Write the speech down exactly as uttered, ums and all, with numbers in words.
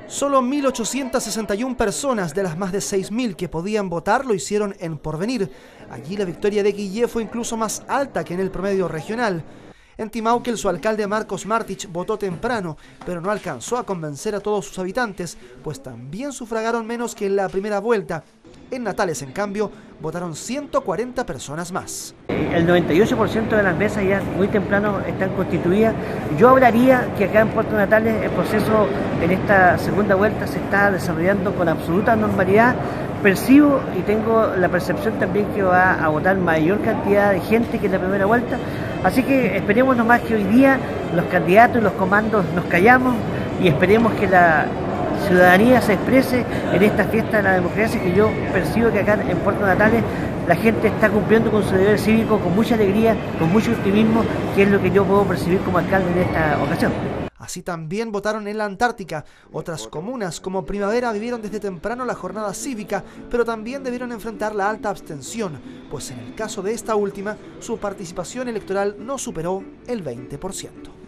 Solo mil ochocientas sesenta y una personas de las más de seis mil que podían votar lo hicieron en Porvenir. Allí la victoria de Guillé fue incluso más alta que en el promedio regional. En Timauquel, su alcalde Marcos Martich votó temprano, pero no alcanzó a convencer a todos sus habitantes, pues también sufragaron menos que en la primera vuelta. En Natales, en cambio, votaron ciento cuarenta personas más. El noventa y ocho por ciento de las mesas ya muy temprano están constituidas. Yo hablaría que acá en Puerto Natales el proceso en esta segunda vuelta se está desarrollando con absoluta normalidad. Percibo y tengo la percepción también que va a votar mayor cantidad de gente que en la primera vuelta. Así que esperemos nomás que hoy día los candidatos y los comandos nos callamos y esperemos que la ciudadanía se exprese en esta fiesta de la democracia, que yo percibo que acá en Puerto Natales la gente está cumpliendo con su deber cívico con mucha alegría, con mucho optimismo, que es lo que yo puedo percibir como alcalde en esta ocasión. Así también votaron en la Antártica. Otras comunas como Primavera vivieron desde temprano la jornada cívica, pero también debieron enfrentar la alta abstención, pues en el caso de esta última, su participación electoral no superó el veinte por ciento.